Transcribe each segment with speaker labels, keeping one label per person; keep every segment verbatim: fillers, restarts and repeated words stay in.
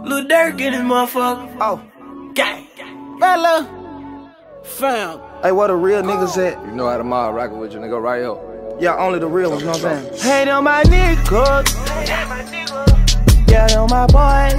Speaker 1: Lil Durk in this motherfucker.
Speaker 2: Oh,
Speaker 1: Gang.
Speaker 2: Bella.
Speaker 1: Fam.
Speaker 2: Hey, where the real niggas at?
Speaker 3: You know how to mob rockin' with you, nigga, right here.
Speaker 2: Yeah, only the real ones, you know what I'm saying? Hey, them my niggas. Yeah, them my boys.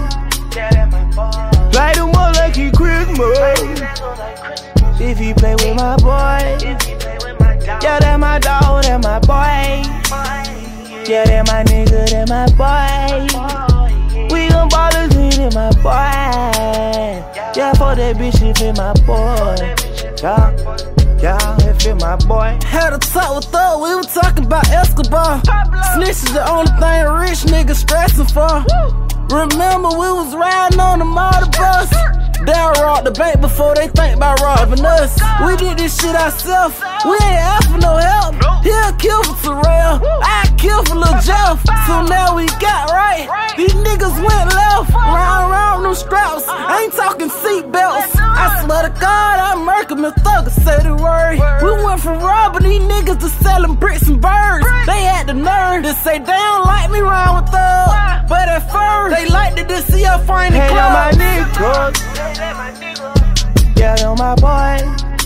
Speaker 2: Light them up like he Christmas. If he play with my boy, yeah, that my dog, that my boy. Yeah, that my nigga, that my boy. We gon' ballers in it, my boy. Yeah, for that bitch, it fit my boy. Yeah, yeah, it fit my boy.
Speaker 1: Had a talk with Thug, we were talking about Escobar. Snitch is the only thing a rich nigga stressing for. Remember we was riding on the motor bus. They'll rob the bank before they think about robbing us. We did this shit ourselves, we ain't asked for no help. He'll kill for Terrell, I kill for Lil Jeff. So now we got right, these niggas went left. Round round them straps, I ain't talking seatbelts. I swear to God, I'm murking the Thugger, say the word. We went from robbing these niggas to selling bricks and birds. They had the nerve to say they don't like me round with Thug, but at first they liked it to see us find the
Speaker 2: Hey,
Speaker 1: club.
Speaker 2: my niggas. Yeah, them my boy.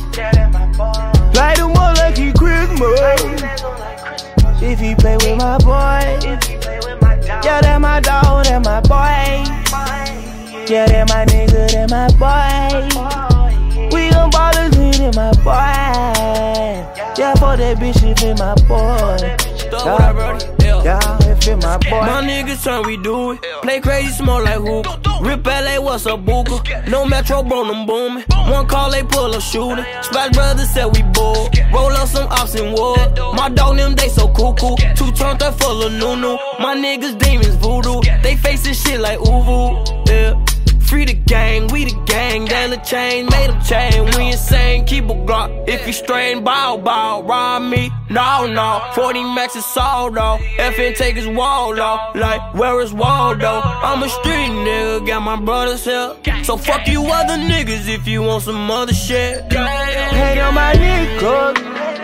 Speaker 2: Light them up like he Christmas. If he play with my boy, yeah, that my dog, that my boy. Yeah, that my nigga, that my boy. We gon' ballers in it, my boy. Yeah, for that bitch, it fit my boy. Yeah, yeah, it fit my boy.
Speaker 1: My niggas turn, we do it. Play crazy, smoke like hookah. Rip L A, what's up, booker? No Metro, bro, them booming. One call, they pull up shooting. Splash Brothers said we bored. Roll up some ops in wood. My dog, them, they so cuckoo. Two turned up full of nunu. My niggas, demons, voodoo. They facing shit like uvu. Yeah. Free the gang, we the gang, down the chain, made them chain. We insane, keep a Glock. If you strain, bow, bow, rob me, no, no. forty max is sold off, F N take his wall off. Like, where is Waldo? I'm a street nigga, got my brother's help. So fuck you other niggas if you want some other shit.
Speaker 2: Hey, them my niggas.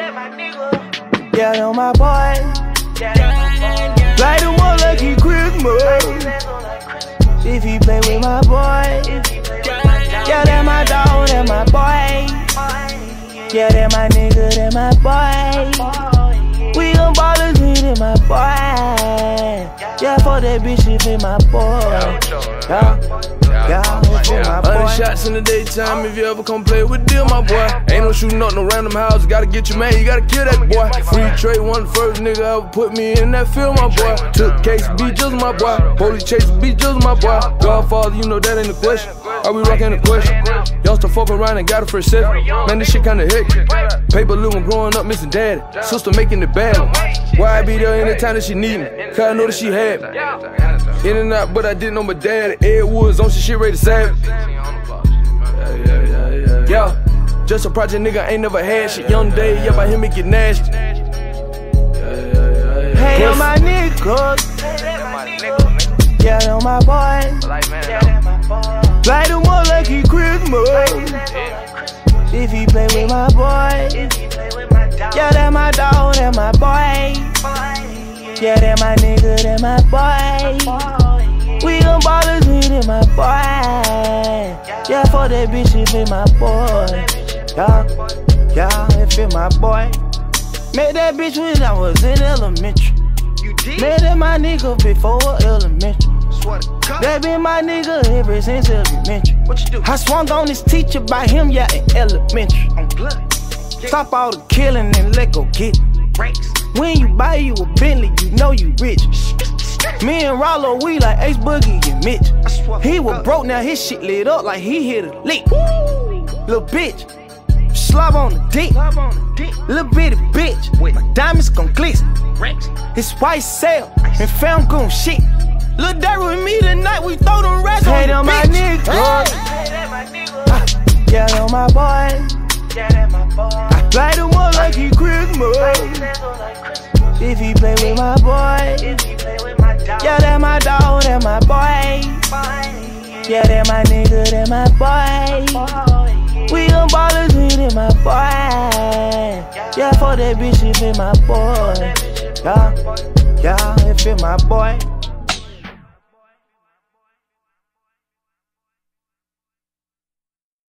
Speaker 2: Yeah, them my boy. Light them up like he Christmas. If he play with my boy, yeah, that my dog, that my boy. Yeah, that my nigga, that my boy. We gon' ballers in it, my boy. Yeah, for that bitch, it fit my boy. Yeah, yeah, it fit my boy.
Speaker 3: Hundred shots in the daytime if you ever come play with deal, my boy. Ain't no shooting up no random house, gotta get your man, you gotta kill that boy. Free trade, one the first nigga ever put me in that field, my boy. Took case, beat just my boy. Police chase, beat just my boy. Godfather, you know that ain't the question. Are we rockin' the question? Y'all still fuck around and got a fresh set. Man, this shit kinda hectic. Paper living, growing up, missing daddy. Sister making it bad. Why I be there anytime that she need me? Cause I know that she had me. In and out, but I didn't know my daddy. Ed Woods on some shit ready to save. Yeah, just a project nigga ain't never had shit. Young day, yeah, by him it get nasty.
Speaker 2: Hey, them my niggas. Yeah, them my boy. Light them up like he Christmas. If he play with my boy, yeah, that my dog, that my boy. Yeah, that my nigga, that my boy. We gon' ballers in it, my boy. Yeah, for that bitch, it fit my boy. Yeah, yeah, it fit my boy. Met that bitch when I was in elementary. Met that my nigga before elementary. That been my nigga ever since elementary. I swung on this teacher by him, yeah, in elementary. Stop all the killing and let go get it. When you buy you a Bentley, you know you rich. Me and Rollo, we like Ace Boogie and Mitch. He was broke, now his shit lit up like he hit a lick. Little bitch, slob on the dick. Little bitty bitch, my diamonds gon' glisten. His white sail and found goon shit. Lil Durk with me tonight, we throw them racks on the my niggas. Yeah, them my boy. Light them up like he Christmas. If he play with my boy, yeah, that my dog, that my boy. Yeah, that my nigga, that my boy. We gon' ballers in it, my boy. Yeah, for that bitch, it fit my boy. Yeah, yeah, it fit my boy.